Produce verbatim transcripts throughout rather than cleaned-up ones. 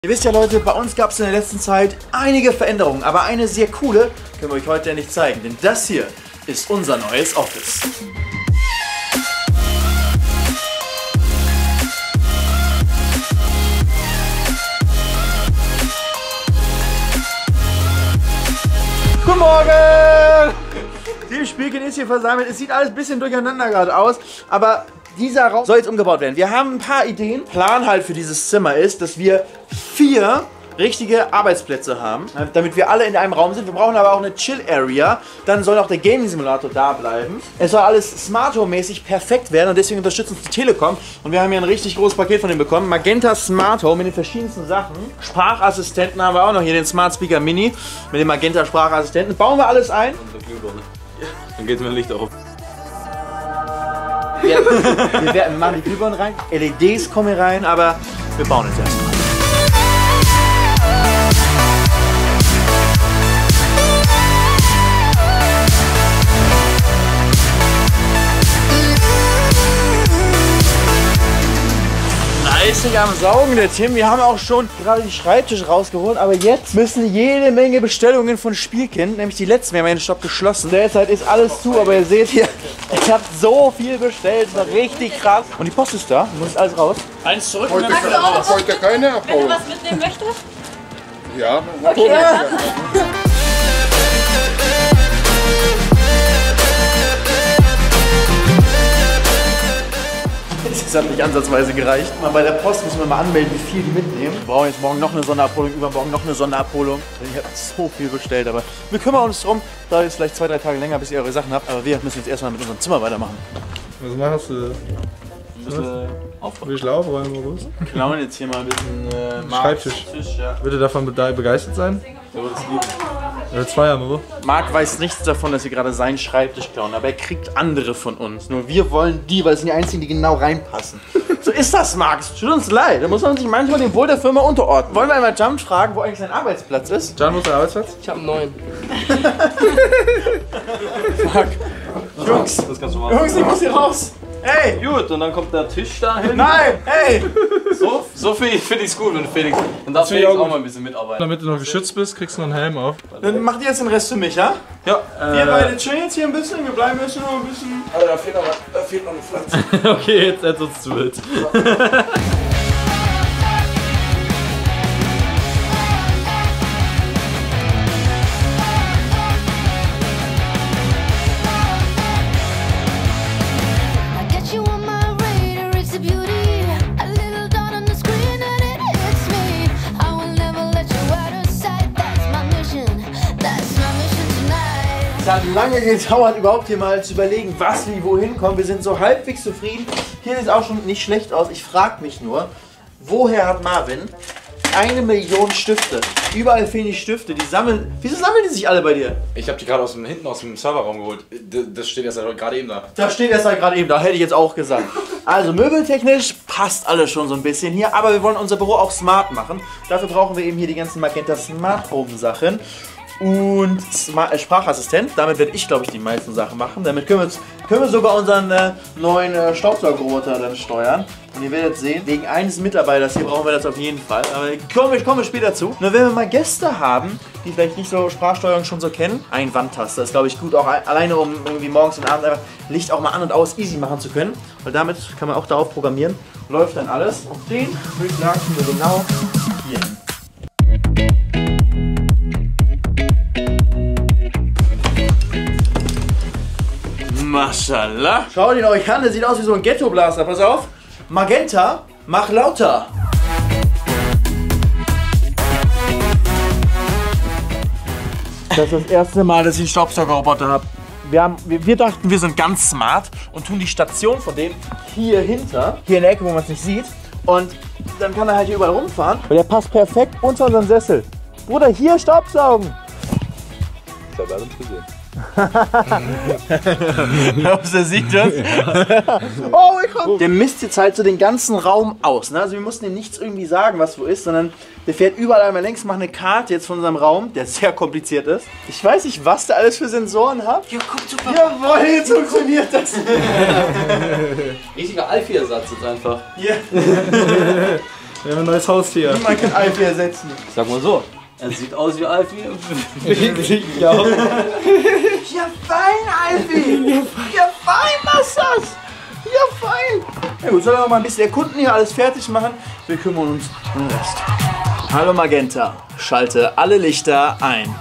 Ihr wisst ja Leute, bei uns gab es in der letzten Zeit einige Veränderungen, aber eine sehr coole können wir euch heute ja nicht zeigen, denn das hier ist unser neues Office. Guten Morgen! Team Spielkind ist hier versammelt, es sieht alles ein bisschen durcheinander gerade aus, aber dieser Raum soll jetzt umgebaut werden. Wir haben ein paar Ideen. Plan halt für dieses Zimmer ist, dass wir vier richtige Arbeitsplätze haben, damit wir alle in einem Raum sind. Wir brauchen aber auch eine Chill-Area. Dann soll auch der Gaming-Simulator da bleiben. Es soll alles Smart Home-mäßig perfekt werden und deswegen unterstützt uns die Telekom. Und wir haben hier ein richtig großes Paket von denen bekommen. Magenta Smart Home mit den verschiedensten Sachen. Sprachassistenten haben wir auch noch hier, den Smart Speaker Mini mit dem Magenta Sprachassistenten. Bauen wir alles ein. Dann geht mir Licht auf. Wir, wir, wir machen die Glühbirnen rein, L E Ds kommen hier rein, aber wir bauen jetzt erstmal. Fleißig am Saugen, der Tim. Wir haben auch schon gerade die Schreibtische rausgeholt, aber jetzt müssen jede Menge Bestellungen von Spielkind, nämlich die letzten, wir haben ja den Shop geschlossen. Derzeit ist alles zu, aber ihr seht hier, ich habe so viel bestellt, das war richtig krass. Und die Post ist da, muss alles raus. Eins zurück und dann Heute, raus. heute keine abholen. Wenn du was mitnehmen möchtest? Ja, Okay. Ja. Das hat nicht ansatzweise gereicht. Mal bei der Post müssen wir mal anmelden, wie viel die mitnehmen. Wir brauchen jetzt morgen noch eine Sonderabholung, übermorgen noch eine Sonderabholung. Ich habe so viel bestellt, aber wir kümmern uns drum. Da ist vielleicht zwei, drei Tage länger, bis ihr eure Sachen habt. Aber wir müssen jetzt erstmal mit unserem Zimmer weitermachen. Was machst du? Ein bisschen aufräumen. Will ich aufräumen oder was? Wir klauen jetzt hier mal ein bisschen äh, Mark Schreibtisch. Tisch, ja. Wird er davon be- begeistert sein? Der wird es lieben. Er wird zwei haben, oder? Marc weiß nichts davon, dass wir gerade seinen Schreibtisch klauen, aber er kriegt andere von uns. Nur wir wollen die, weil es sind die einzigen, die genau reinpassen. So ist das, Marc. Es tut uns leid. Da muss man sich manchmal dem Wohl der Firma unterordnen. Wollen wir einmal Jump fragen, wo eigentlich sein Arbeitsplatz ist? Can, wo ist der Arbeitsplatz? Ich habe einen neuen. Fuck. Jungs, Das kannst du machen. Jungs, ich muss hier raus. Hey! Gut, und dann kommt der Tisch da hin. Nein! Hey! So, so finde ich es gut, wenn Felix. Dann darf finde ich Felix auch auch mal ein bisschen mitarbeiten. Damit du noch geschützt bist, kriegst du noch einen Helm auf. Dann macht ihr jetzt den Rest für mich, ja? Ja. Wir beide chillen jetzt hier ein bisschen. Wir bleiben jetzt nur ein bisschen. Alter, da fehlt noch, da fehlt noch eine Pflanze. Okay, jetzt setzt uns zu wild. Es hat lange gedauert, überhaupt hier mal zu überlegen, was wie wohin kommt. Wir sind so halbwegs zufrieden. Hier sieht es auch schon nicht schlecht aus. Ich frage mich nur, woher hat Marvin eine Million Stifte? Überall fehlen die Stifte. Die sammeln. Wieso sammeln die sich alle bei dir? Ich habe die gerade aus dem, hinten aus dem Serverraum geholt. D- Das steht erst gerade eben da. Da steht erst halt gerade eben, da hätte ich jetzt auch gesagt. Also möbeltechnisch passt alles schon so ein bisschen hier, aber wir wollen unser Büro auch smart machen. Dafür brauchen wir eben hier die ganzen Magenta Smart Home Sachen. Und Smart, äh, Sprachassistent, damit werde ich glaube ich die meisten Sachen machen. Damit können wir, jetzt, können wir sogar unseren äh, neuen äh, Staubsaugerroboter dann steuern. Und ihr werdet sehen, wegen eines Mitarbeiters hier brauchen wir das auf jeden Fall. Aber kommen wir, kommen wir später zu. Nur wenn wir mal Gäste haben, die vielleicht nicht so Sprachsteuerung schon so kennen, ein Wandtaster ist glaube ich gut, auch alleine um irgendwie morgens und abends einfach Licht auch mal an und aus easy machen zu können. Weil damit kann man auch darauf programmieren. Läuft dann alles. Und den würde ich sagen, wir genau hier hin. Maschallah. Schaut ihn euch an, der sieht aus wie so ein Ghetto-Blaster. Pass auf. Magenta, mach lauter. Das ist das erste Mal, dass ich einen Staubsaugerroboter habe. Wir, haben, wir, wir dachten, wir sind ganz smart und tun die Station von dem hier hinter, hier in der Ecke, wo man es nicht sieht. Und dann kann er halt hier überall rumfahren. Und der passt perfekt unter unseren Sessel. Bruder, hier Staubsaugen. Das hat alles gesehen. Glaubst du, der sieht das? Oh, ich komm. Der misst jetzt halt so den ganzen Raum aus. Ne? Also wir mussten ihm nichts irgendwie sagen, was wo ist, sondern der fährt überall einmal längs, macht eine Karte jetzt von unserem Raum, der sehr kompliziert ist. Ich weiß nicht, was der alles für Sensoren hat. Ja, guck, super. Jawohl, jetzt funktioniert das. Riesiger Alfie-Ersatz jetzt einfach. Ja. Wir haben ein neues Haustier. Man kann Alfie ersetzen. Sag mal so, er sieht aus wie Alfie. Ja. Ja, fein, Alfie! Ja, fein, machst das! Ja, fein! Ja gut, sollen wir noch mal ein bisschen erkunden, hier alles fertig machen? Wir kümmern uns um den Rest. Hallo Magenta, schalte alle Lichter ein.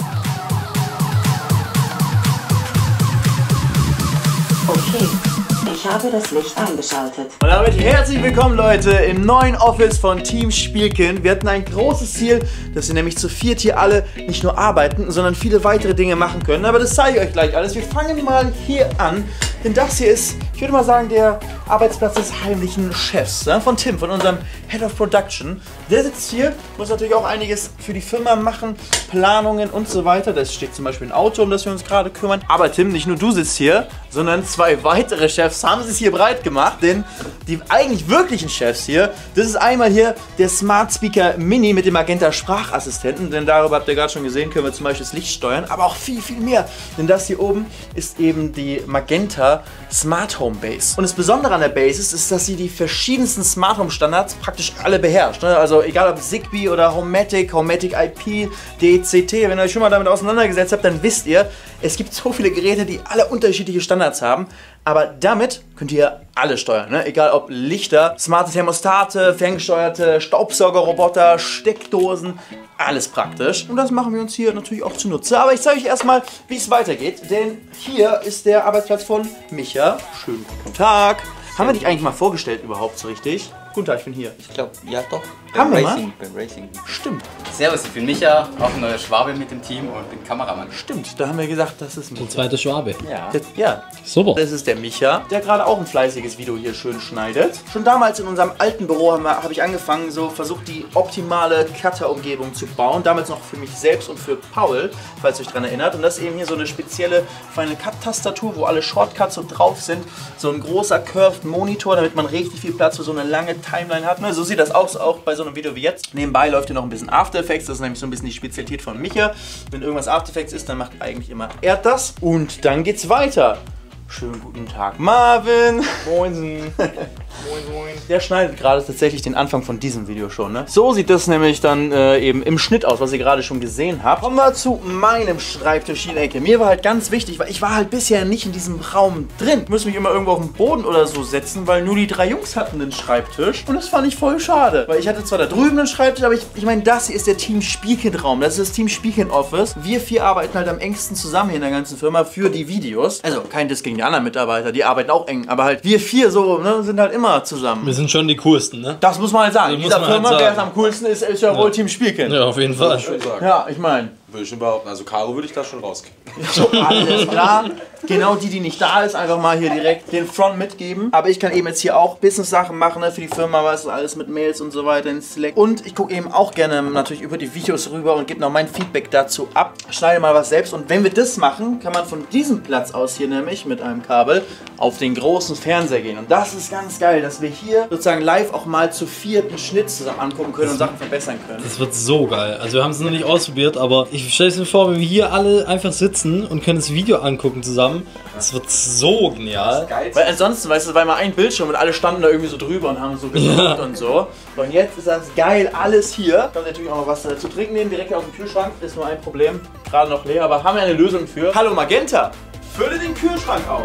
Okay, ich habe das Licht eingeschaltet. Und damit herzlich willkommen, Leute, im neuen Office von Team Spielkin. Wir hatten ein großes Ziel, dass wir nämlich zu viert hier alle nicht nur arbeiten, sondern viele weitere Dinge machen können. Aber das zeige ich euch gleich alles. Wir fangen mal hier an, denn das hier ist, ich würde mal sagen, der Arbeitsplatz des heimlichen Chefs, ja, von Tim, von unserem Head of Production. Der sitzt hier, muss natürlich auch einiges für die Firma machen, Planungen und so weiter. Da steht zum Beispiel ein Auto, um das wir uns gerade kümmern. Aber Tim, nicht nur du sitzt hier, sondern zwei weitere Chefs haben sich hier breit gemacht, denn die eigentlich wirklichen Chefs hier, das ist einmal hier der Smart Speaker Mini mit dem Magenta Sprachassistenten, denn darüber habt ihr gerade schon gesehen, können wir zum Beispiel das Licht steuern, aber auch viel, viel mehr, denn das hier oben ist eben die Magenta Smart Home Base. Und das Besondere an der Base ist, ist, dass sie die verschiedensten Smart Home Standards praktisch alle beherrscht. Also egal ob Zigbee oder Homematic, Homematic I P, D C T, wenn ihr euch schon mal damit auseinandergesetzt habt, dann wisst ihr, es gibt so viele Geräte, die alle unterschiedliche Standards haben, aber damit könnt ihr alle steuern, ne? Egal ob Lichter, smarte Thermostate, ferngesteuerte Staubsaugerroboter, Steckdosen, alles praktisch. Und das machen wir uns hier natürlich auch zunutze. Aber ich zeige euch erstmal, wie es weitergeht, denn hier ist der Arbeitsplatz von Micha. Schönen guten Tag. Haben wir dich eigentlich mal vorgestellt überhaupt so richtig? Guten Tag, ich bin hier. Ich glaube, ja doch. Haben wir Racing, beim Racing. Stimmt, Servus, ich bin Micha, auch ein neuer Schwabe mit dem Team und bin Kameramann. stimmt. Da haben wir gesagt, das ist Micha. Zweite Schwabe. Ja. Das, ja, Super. das ist der Micha, der gerade auch ein fleißiges Video hier schön schneidet. Schon damals in unserem alten Büro habe hab ich angefangen, so versucht die optimale Cutter-Umgebung zu bauen. Damals noch für mich selbst und für Paul, falls ihr euch daran erinnert. Und das ist eben hier so eine spezielle Final Cut-Tastatur, wo alle Shortcuts so drauf sind. So ein großer Curved Monitor, damit man richtig viel Platz für so eine lange Timeline hat. So sieht das aus, auch bei so einem Video wie jetzt. Nebenbei läuft hier noch ein bisschen After Effects, das ist nämlich so ein bisschen die Spezialität von Micha. Wenn irgendwas After Effects ist, dann macht eigentlich immer er das. Und dann geht's weiter. Schönen guten Tag, Marvin. Moinsen. Der schneidet gerade tatsächlich den Anfang von diesem Video schon, ne? So sieht das nämlich dann äh, eben im Schnitt aus, was ihr gerade schon gesehen habt. Kommen wir zu meinem Schreibtisch hier in der Ecke. Mir war halt ganz wichtig, weil ich war halt bisher nicht in diesem Raum drin. Ich musste mich immer irgendwo auf den Boden oder so setzen, weil nur die drei Jungs hatten den Schreibtisch. Und das fand ich voll schade. Weil ich hatte zwar da drüben einen Schreibtisch, aber ich, ich meine, das hier ist der Team Spielkind Raum. Das ist das Team Spielkind Office. Wir vier arbeiten halt am engsten zusammen hier in der ganzen Firma für die Videos. Also kein Diss gegen die anderen Mitarbeiter, die arbeiten auch eng. Aber halt wir vier so, ne, sind halt immer zusammen. Wir sind schon die coolsten, ne? Das muss man halt sagen. In Das dieser muss man Firma, halt wer es sagen. am coolsten ist, ist ja wohl Team Spielkind. Ja, auf jeden Fall. Ich würde sagen. Ja, ich meine, Würde ich schon behaupten. Also Caro würde ich da schon rauskriegen. alles klar. Genau die, die nicht da ist, einfach mal hier direkt den Front mitgeben. Aber ich kann eben jetzt hier auch Business-Sachen machen, ne, für die Firma, was ist alles mit Mails und so weiter in Slack. Und ich gucke eben auch gerne natürlich über die Videos rüber und gebe noch mein Feedback dazu ab. Schneide mal was selbst. Und wenn wir das machen, kann man von diesem Platz aus hier nämlich mit einem Kabel auf den großen Fernseher gehen. Und das ist ganz geil, dass wir hier sozusagen live auch mal zu vierten Schnitt zusammen angucken können und Sachen verbessern können. Das wird so geil. Also wir haben es noch nicht ausprobiert, aber ich stelle es mir vor, wenn wir hier alle einfach sitzen und können das Video angucken zusammen. Das wird so genial. Weil ansonsten, weißt du, war mal ein Bildschirm und alle standen da irgendwie so drüber und haben so geguckt Ja. und so. Und jetzt ist das geil, alles hier. Kann natürlich auch noch was äh, zu trinken nehmen, direkt aus dem Kühlschrank. Ist nur ein Problem, gerade noch leer, aber haben wir eine Lösung für. Hallo Magenta, fülle den Kühlschrank auf.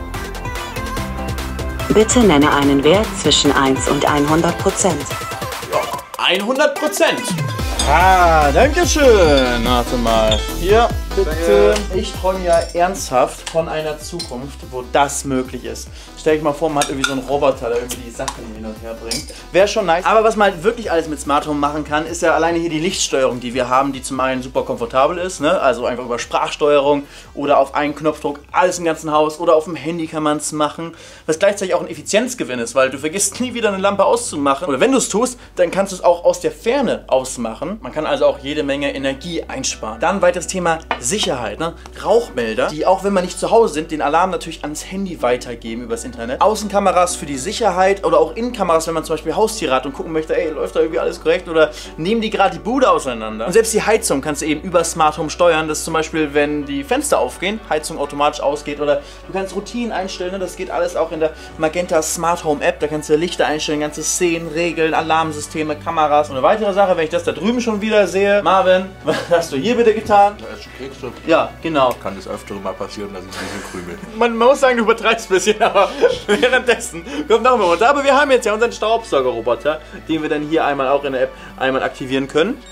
Bitte nenne einen Wert zwischen eins und hundert Prozent. hundert Prozent. Ah, danke schön. Warte mal. Hier, bitte. Ich träume ja ernsthaft von einer Zukunft, wo das möglich ist. Stell dich mal vor, man hat irgendwie so einen Roboter, der irgendwie die Sachen hin und her bringt. Wäre schon nice. Aber was man halt wirklich alles mit Smart Home machen kann, ist ja alleine hier die Lichtsteuerung, die wir haben, die zum einen super komfortabel ist, ne? Also einfach über Sprachsteuerung oder auf einen Knopfdruck alles im ganzen Haus oder auf dem Handy kann man es machen. Was gleichzeitig auch ein Effizienzgewinn ist, weil du vergisst nie wieder eine Lampe auszumachen. Oder wenn du es tust, dann kannst du es auch aus der Ferne ausmachen. Man kann also auch jede Menge Energie einsparen. Dann weiteres Thema Sicherheit, ne? Rauchmelder, die auch wenn man nicht zu Hause sind, den Alarm natürlich ans Handy weitergeben übers Internet. Außenkameras für die Sicherheit oder auch Innenkameras, wenn man zum Beispiel Haustiere hat und gucken möchte, ey, läuft da irgendwie alles korrekt oder nehmen die gerade die Bude auseinander. Und selbst die Heizung kannst du eben über Smart Home steuern, dass zum Beispiel, wenn die Fenster aufgehen, Heizung automatisch ausgeht oder du kannst Routinen einstellen, ne? Das geht alles auch in der Magenta Smart Home App, da kannst du Lichter einstellen, ganze Szenen, Regeln, Alarmsysteme, Kameras. Und eine weitere Sache, wenn ich das da drüben schon wieder sehe, Marvin, was hast du hier bitte getan? Da ist schon Kekse. Ja, genau. Kann das öfter mal passieren, dass ich ein bisschen krümel. Man muss sagen, du übertreibst ein bisschen, aber währenddessen kommt noch mal runter. Aber wir haben jetzt ja unseren Staubsaugerroboter, den wir dann hier einmal auch in der App einmal aktivieren können.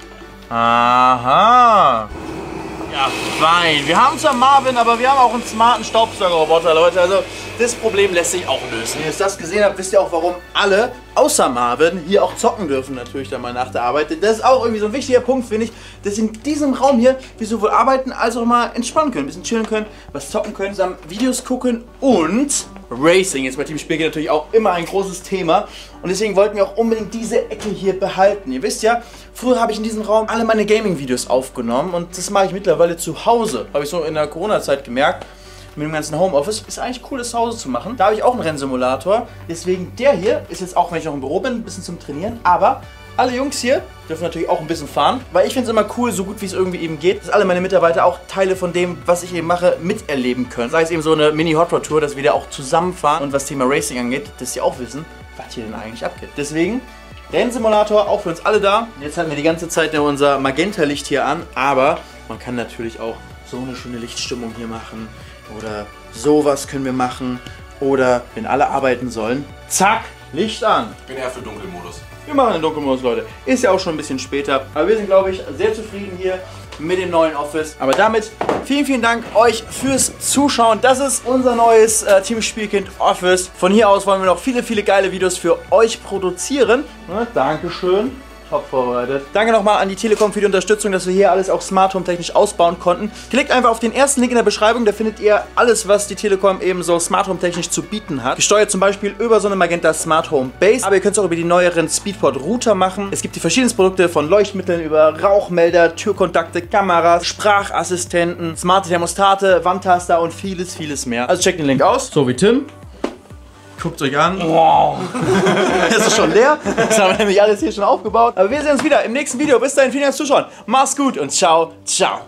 Aha. Ja, fein. Wir haben zwar Marvin, aber wir haben auch einen smarten Staubsaugerroboter, Leute. Also das Problem lässt sich auch lösen. Wenn ihr das gesehen habt, wisst ihr auch, warum alle, außer Marvin, hier auch zocken dürfen natürlich dann mal nach der Arbeit. Das ist auch irgendwie so ein wichtiger Punkt, finde ich, dass in diesem Raum hier wir sowohl arbeiten als auch mal entspannen können, ein bisschen chillen können, was zocken können, zusammen Videos gucken und Racing ist bei Team Spielkind natürlich auch immer ein großes Thema und deswegen wollten wir auch unbedingt diese Ecke hier behalten. Ihr wisst ja, früher habe ich in diesem Raum alle meine Gaming-Videos aufgenommen und das mache ich mittlerweile zu Hause. Habe ich so in der Corona-Zeit gemerkt, mit dem ganzen Homeoffice, ist eigentlich cool, das zu Hause zu machen. Da habe ich auch einen Rennsimulator, deswegen der hier ist jetzt auch, wenn ich noch im Büro bin, ein bisschen zum Trainieren, aber alle Jungs hier dürfen natürlich auch ein bisschen fahren, weil ich finde es immer cool, so gut wie es irgendwie eben geht, dass alle meine Mitarbeiter auch Teile von dem, was ich eben mache, miterleben können. Sei es eben so eine Mini-Hot-Rod-Tour, dass wir da auch zusammenfahren und was Thema Racing angeht, dass sie auch wissen, was hier denn eigentlich abgeht. Deswegen, Rennsimulator auch für uns alle da. Jetzt hatten wir die ganze Zeit nur unser Magenta-Licht hier an, aber man kann natürlich auch so eine schöne Lichtstimmung hier machen oder sowas können wir machen oder wenn alle arbeiten sollen, zack, Licht an. Ich bin eher für Dunkelmodus. Wir machen den Dunkelmodus, Leute. Ist ja auch schon ein bisschen später. Aber wir sind, glaube ich, sehr zufrieden hier mit dem neuen Office. Aber damit vielen, vielen Dank euch fürs Zuschauen. Das ist unser neues äh, Team Spielkind Office. Von hier aus wollen wir noch viele, viele geile Videos für euch produzieren. Ja, Dankeschön. Top vorbereitet. Danke nochmal an die Telekom für die Unterstützung, dass wir hier alles auch Smart Home technisch ausbauen konnten. Klickt einfach auf den ersten Link in der Beschreibung, da findet ihr alles, was die Telekom eben so Smart Home technisch zu bieten hat. Gesteuert zum Beispiel über so eine Magenta Smart Home Base, aber ihr könnt es auch über die neueren Speedport Router machen. Es gibt die verschiedensten Produkte von Leuchtmitteln über Rauchmelder, Türkontakte, Kameras, Sprachassistenten, smarte Thermostate, Wandtaster und vieles, vieles mehr. Also checkt den Link aus. So wie Tim. Guckt euch an. Wow. Das ist schon leer. Das haben wir nämlich alles hier schon aufgebaut. Aber wir sehen uns wieder im nächsten Video. Bis dahin, vielen Dank fürs Zuschauen. Macht's gut und ciao, ciao.